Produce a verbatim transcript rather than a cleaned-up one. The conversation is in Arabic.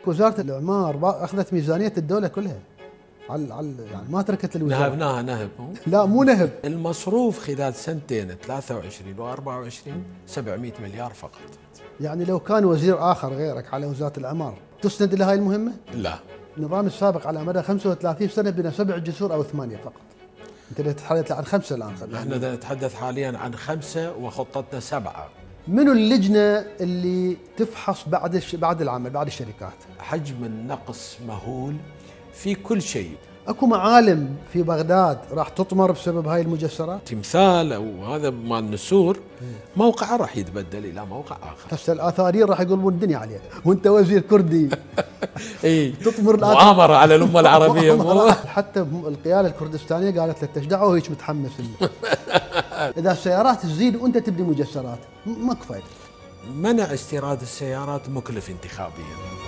وزاره الاعمار اخذت ميزانيه الدوله كلها على على يعني ما تركت الوزاره. نهبناها نهب. لا مو نهب. المصروف خلال سنتين ثلاثة وعشرين وأربعة وعشرين سبعمئة مليار فقط. يعني لو كان وزير اخر غيرك على وزاره الاعمار تسند له هاي المهمه؟ لا. النظام السابق على مدى خمسة وثلاثين سنه بنى سبع جسور او ثمانيه فقط. انت تتحدث عن خمسه الان. احنا نتحدث حاليا عن خمسه وخطتنا سبعه. منو اللجنه اللي تفحص بعد الش... بعد العمل بعد الشركات؟ حجم النقص مهول في كل شيء. اكو معالم في بغداد راح تطمر بسبب هاي المجسرات؟ تمثال او هذا مال نسور موقعه راح يتبدل الى موقع اخر. هسه الاثاريين راح يقلبون الدنيا عليه وانت وزير كردي. اي تطمر مؤامره على الامه العربيه. حتى القياده الكردستانيه قالت له تشجعوا هيك متحمس. اذا السيارات تزيد وانت تبني مجسرات ماكو فايده. منع استيراد السيارات مكلف انتخابيا.